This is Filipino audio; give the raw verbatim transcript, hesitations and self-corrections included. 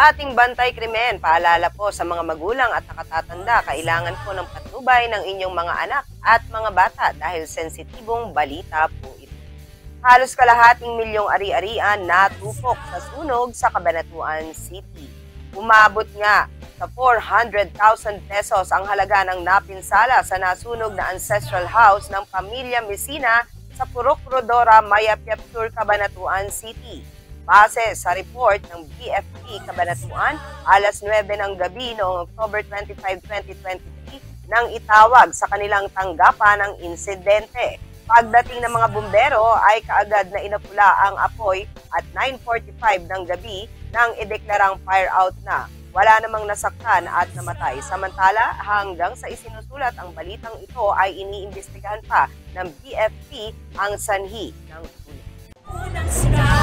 ating bantay krimen, paalala po sa mga magulang at nakatatanda, kailangan po ng patnubay ng inyong mga anak at mga bata dahil sensitibong balita po ito. Halos kalahating milyong ari-arian natupok sa sunog sa Cabanatuan City. Umabot nga sa four hundred thousand pesos ang halaga ng napinsala sa nasunog na ancestral house ng pamilya Mesina sa Purok Rodora, Mayapyap Sur, Cabanatuan City. Base sa report ng B F P Cabanatuan, alas nuwebe ng gabi noong October twenty-five, twenty twenty-three nang itawag sa kanilang tanggapan ng insidente. Pagdating ng mga bumbero ay kaagad na inapula ang apoy at nine forty-five ng gabi nang ideklarang fire out na. Wala namang nasaktan at namatay. Samantala, hanggang sa isinusulat ang balitang ito ay iniimbestigahan pa ng B F P ang sanhi ng sunog.